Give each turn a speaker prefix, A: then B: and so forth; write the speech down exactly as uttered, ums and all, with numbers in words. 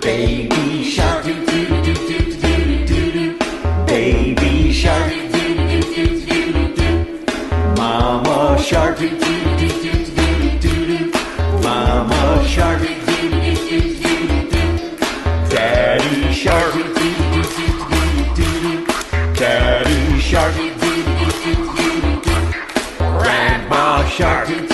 A: Baby shark, doo doo doo doo doo doo doo. Baby shark, doo doo doo doo doo. Mama shark, doo doo doo doo doo doo. Mama shark, doo doo doo doo doo. Daddy shark, doo doo doo doo doo. Daddy shark, doo doo doo doo doo. Grandma shark.